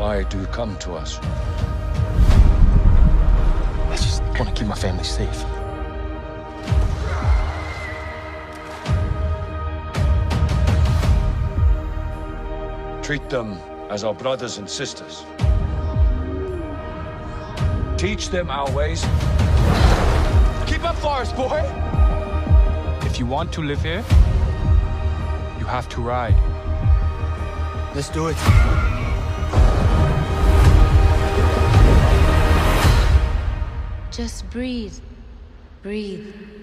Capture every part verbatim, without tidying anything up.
Why do you come to us? I just want to keep my family safe. Treat them as our brothers and sisters. Teach them our ways. Keep up for us, boy! If you want to live here, you have to ride. Let's do it. Just breathe. Breathe.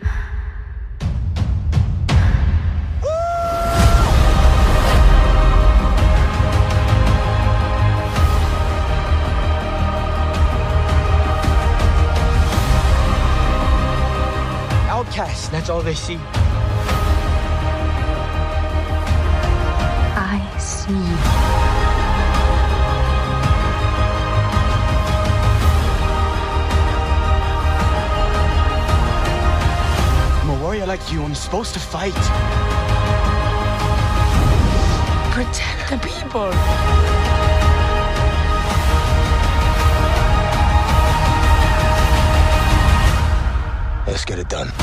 Outcasts, that's all they see. I see you. I'm a warrior like you. I'm supposed to fight. Protect the people. Let's get it done.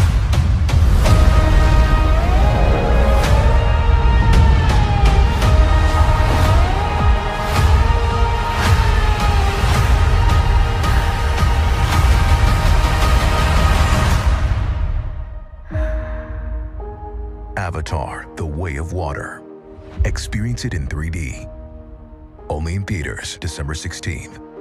Avatar: The Way of Water. Experience it in three D. Only in theaters December sixteenth.